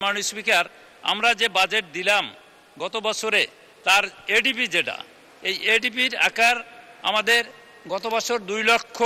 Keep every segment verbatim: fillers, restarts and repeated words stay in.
মাননীয় স্পিকার, আমরা যে বাজেট দিলাম গত বছরে তার এডিপি যেটা, এই এডিপির আকার আমাদের গত বছর দুই লক্ষ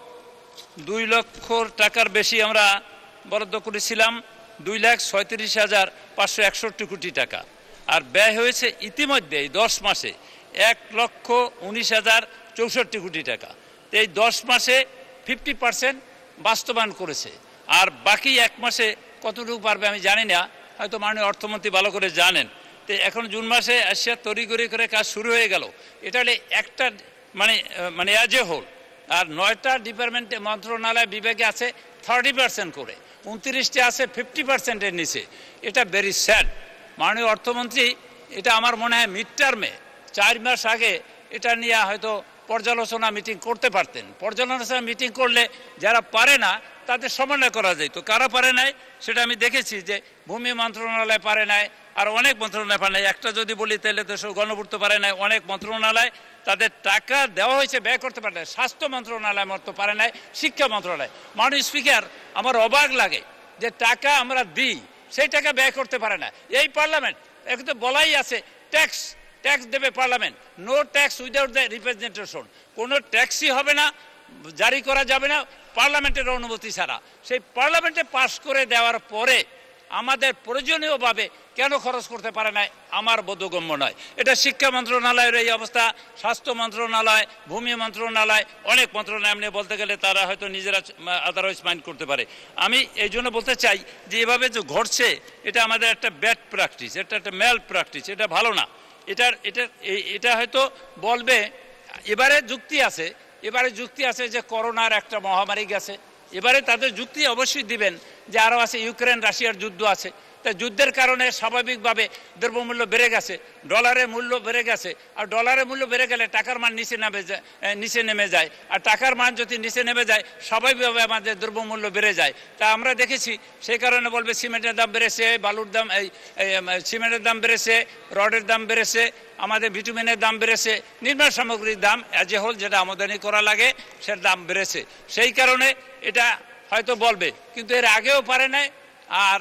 দুই লক্ষ টাকার বেশি আমরা বরাদ্দ করেছিলাম, দুই লাখ ছয়ত্রিশ হাজার পাঁচশো একষট্টি কোটি টাকা। আর ব্যয় হয়েছে ইতিমধ্যে এই দশ মাসে এক লক্ষ উনিশ হাজার চৌষট্টি কোটি টাকা। এই দশ মাসে ফিফটি পার্সেন্ট বাস্তবায়ন করেছে। আর বাকি এক মাসে কতটুকু পারবে আমি জানি না, হয়তো মাননীয় অর্থমন্ত্রী ভালো করে জানেন। তো এখন জুন মাসে আসিয়া তড়িঘড়ি করে কাজ শুরু হয়ে গেল। এটা হলে একটা মানে মানে অ্যাজ এ হোল। আর নয়টা ডিপার্টমেন্টে মন্ত্রণালয় বিভাগে আছে থার্টি পার্সেন্ট করে, উনত্রিশটি আছে ফিফটি পার্সেন্টের নিচে। এটা ভেরি স্যাড। মাননীয় অর্থমন্ত্রী এটা আমার মনে হয় মিড টার্মে চার মাস আগে এটা নিয়ে হয়তো পর্যালোচনা মিটিং করতে পারতেন। পর্যালোচনা মিটিং করলে যারা পারে না তাদের সমন্বয় করা যেত। কারা পারে নাই সেটা আমি দেখেছি, যে ভূমি মন্ত্রণালয় পারে নাই, আর অনেক মন্ত্রণালয় পারে নাই। একটা যদি বলি তাহলে তো গণপূর্ত পারে নাই, অনেক মন্ত্রণালয় তাদের টাকা দেওয়া হয়েছে, ব্যয় করতে পারে নাই। স্বাস্থ্য মন্ত্রণালয় মতো পারে নাই, শিক্ষা মন্ত্রণালয়। মাননীয় স্পিকার, আমার অবাক লাগে যে টাকা আমরা দিই, সেই টাকা ব্যয় করতে পারে না এই পার্লামেন্ট। এখন তো বলাই আছে ট্যাক্স ট্যাক্স দেবে parliament, no tax without the representation. কোনো ট্যাক্সই হবে না, জারি করা যাবে না পার্লামেন্টের অনুমতি ছাড়া। সেই পার্লামেন্টে পাশ করে দেওয়ার পরে আমাদের প্রয়োজনীয়ভাবে কেন খরচ করতে পারে না আমার বোধগম্য নয়। এটা শিক্ষা মন্ত্রণালয়ের এই অবস্থা, স্বাস্থ্য মন্ত্রণালয়, ভূমি মন্ত্রণালয়, অনেক মন্ত্রণালয় এমনি বলতে গেলে তারা হয়তো নিজেরা আদারওয়াইজ মাইন্ড করতে পারে। আমি এই জন্য বলতে চাই যে এভাবে যে ঘটছে এটা আমাদের একটা ব্যাড প্র্যাকটিস, এটা একটা ম্যাল প্র্যাকটিস, এটা ভালো না। এটার এটা এটা হয়তো বলবে এবারে যুক্তি আছে, এবারে যুক্তি আছে যে করোনার একটা মহামারী গেছে। এবারে তাদের যুক্তি অবশ্যই দিবেন যে আরও আছে, ইউক্রেন রাশিয়ার যুদ্ধ আছে। তাই যুদ্ধের কারণে স্বাভাবিকভাবে দ্রব্যমূল্য বেড়ে গেছে, ডলারের মূল্য বেড়ে গেছে। আর ডলারের মূল্য বেড়ে গেলে টাকার মান নিচে নেমে যায় নিচে নেমে যায় আর টাকার মান যদি নিচে নেমে যায় স্বাভাবিকভাবে আমাদের দ্রব্যমূল্য বেড়ে যায়। তা আমরা দেখেছি, সেই কারণে বলবে সিমেন্টের দাম বেড়েছে, বালুর দাম এই সিমেন্টের দাম বেড়েছে, রডের দাম বেড়েছে, আমাদের ভিটামিনের দাম বেড়েছে, নির্মাণ সামগ্রীর দাম অ্যাজ এ হোল যেটা আমদানি করা লাগে সেটার দাম বেড়েছে। সেই কারণে এটা হয়তো বলবে, কিন্তু এর আগেও পারে নাই। আর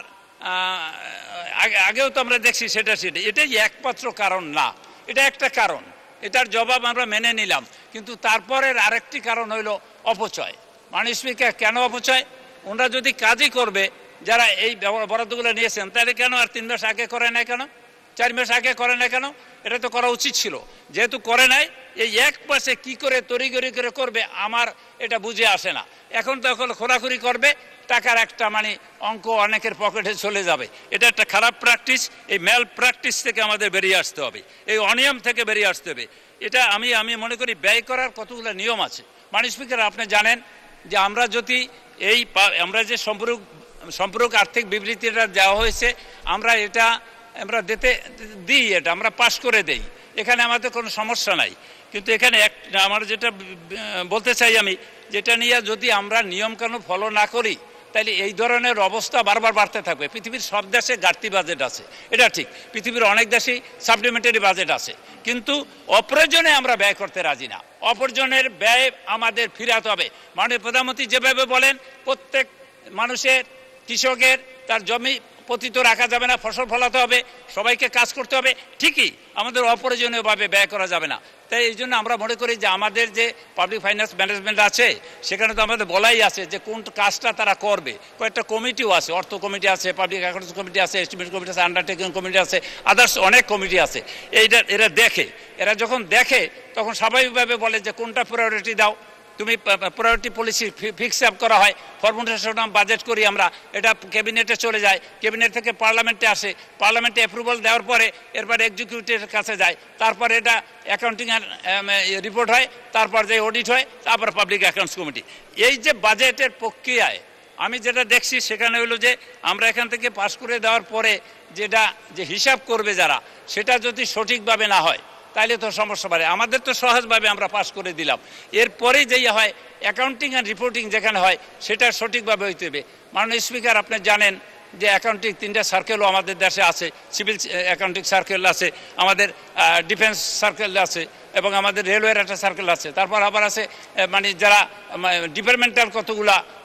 আগেও তো আমরা দেখছি সেটা সেটা এটাই একমাত্র কারণ না, এটা একটা কারণ, এটার জবাব আমরা মেনে নিলাম। কিন্তু তারপরের আরেকটি কারণ হইল অপচয়। মাননীয় স্পিকার, কেন অপচয়? ওনারা যদি কাজই করবে যারা এই বরাদ্দগুলো নিয়েছেন, তাহলে কেন আর তিন মাস আগে করে নাই, কেন চার মাস আগে করে নাই, কেন? এটা তো করা উচিত ছিল। যেহেতু করে নাই, এই এক মাসে কি করে তড়িঘড়ি করে করবে আমার এটা বুঝে আসে না। এখন তো এখন খোরাখুরি করবে, টাকার একটা মানে অঙ্ক অনেকের পকেটে চলে যাবে। এটা একটা খারাপ প্র্যাকটিস। এই ম্যাল প্র্যাকটিস থেকে আমাদের বেরিয়ে আসতে হবে, এই অনিয়ম থেকে বেরিয়ে আসতে হবে। এটা আমি আমি মনে করি ব্যয় করার কতগুলো নিয়ম আছে। মাননীয় স্পিকার, আপনি জানেন যে আমরা যদি এই আমরা যে সম্পূরক সম্পূরক আর্থিক বিবৃতিটা দেওয়া হয়েছে, আমরা এটা আমরা দিতে দিই, এটা আমরা পাশ করে দেই, এখানে আমাদের কোনো সমস্যা নাই। কিন্তু এখানে এক আমার যেটা বলতে চাই আমি, যেটা নিয়ে যদি আমরা নিয়মকানুন ফলো না করি তাহলে এই ধরনের অবস্থা বারবার বাড়তে থাকবে। পৃথিবীর সব দেশে ঘাটতি বাজেট আছে, এটা ঠিক। পৃথিবীর অনেক দেশেই সাপ্লিমেন্টারি বাজেট আছে, কিন্তু অপ্রয়োজনে আমরা ব্যয় করতে রাজি না। অপ্রয়োজনের ব্যয় আমাদের ফিরাতে হবে। মাননীয় প্রধানমন্ত্রী যেভাবে বলেন, প্রত্যেক মানুষের, কৃষকের তার জমি পতিত রাখা যাবে না, ফসল ফলাতে হবে, সবাইকে কাজ করতে হবে। ঠিকই, আমাদের অপ্রয়োজনীয়ভাবে ব্যয় করা যাবে না। তাই এই জন্য আমরা মনে করি যে আমাদের যে পাবলিক ফাইন্যান্স ম্যানেজমেন্ট আছে, সেখানে তো আমাদের বলাই আছে যে কোন কাজটা তারা করবে। কয়েকটা কমিটিও আছে, অর্থ কমিটি আছে, পাবলিক অ্যাকাউন্টস কমিটি আছে, এস্টিমেট কমিটি আছে, আন্ডারটেকিং কমিটি আছে, আদার্স অনেক কমিটি আছে। এইটা এরা দেখে, এরা যখন দেখে তখন স্বাভাবিকভাবে বলে যে কোনটা প্রায়োরিটি দাও তুমি। প্রায়োরিটি পলিসি ফিক্স আপ করা হয়, ফরমুলেশন বাজেট করি আমরা, এটা ক্যাবিনেটে চলে যায়, ক্যাবিনেট থেকে পার্লামেন্টে আসে, পার্লামেন্টে অ্যাপ্রুভাল দেওয়ার পরে এরপরে এক্সিকিউটিভের কাছে যায়, তারপরে এটা অ্যাকাউন্টিং রিপোর্ট হয়, তারপর যে অডিট হয়, তারপর পাবলিক অ্যাকাউন্টস কমিটি। এই যে বাজেটের প্রক্রিয়ায় আমি যেটা দেখছি সেখানে হলো যে আমরা এখান থেকে পাস করে দেওয়ার পরে যেটা যে হিসাব করবে যারা, সেটা যদি সঠিকভাবে না হয় তাহলে তো সমস্যা বাড়ে। আমাদের তো সহজভাবে আমরা পাস করে দিলাম, এরপরে যেই হয় অ্যাকাউন্টিং অ্যান্ড রিপোর্টিং যেখানে হয় সেটা সঠিকভাবে হইতে হবে। মাননীয় স্পিকার, আপনি জানেন যে অ্যাকাউন্টিং তিনটা সার্কেলও আমাদের দেশে আছে, সিভিল অ্যাকাউন্টিং সার্কেল আছে, আমাদের ডিফেন্স সার্কেল আছে, এবং আমাদের রেলওয়ের একটা সার্কেল আছে। তারপর আবার আছে মানে যারা ডিপার্টমেন্টাল কতগুলা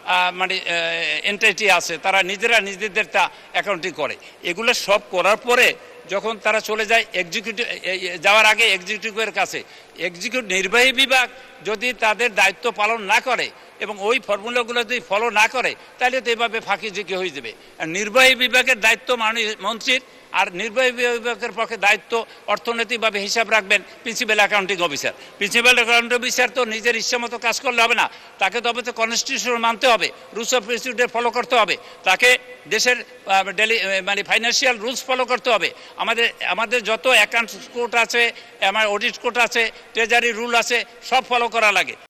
মানে এন্টিটি আছে, তারা নিজেরা নিজেদের তা অ্যাকাউন্টিং করে। এগুলো সব করার পরে যখন তারা চলে যায় এক্সিকিউটিভ, যাওয়ার আগে এক্সিকিউটিভের কাছে, এক্সিকিউটিভ নির্বাহী বিভাগ যদি তাদের দায়িত্ব পালন না করে এবং ওই ফর্মুলাগুলো যদি ফলো না করে, তাহলে তো এভাবে ফাঁকি ঝুঁকি হয়ে যাবে। আর নির্বাহী বিভাগের দায়িত্ব মাননীয় মন্ত্রীর, আর নির্বাহী বিভাগের পক্ষে দায়িত্ব অর্থনৈতিকভাবে হিসাব রাখবেন principal accounting officer. Principal accounting officer তো নিজের ইচ্ছা মতো কাজ করলে হবে না, তাকে তবে তো কনস্টিটিউশন মানতে হবে, রুলস অফ প্রসিডিউর ফলো করতে হবে, তাকে দেশের ডেলি মানে ফাইন্যান্সিয়াল রুলস ফলো করতে হবে। আমাদের আমাদের যত অ্যাকাউন্টস কোড আছে, আমার অডিট কোড আছে, ট্রেজারি রুল আছে, সব ফলো করা লাগে।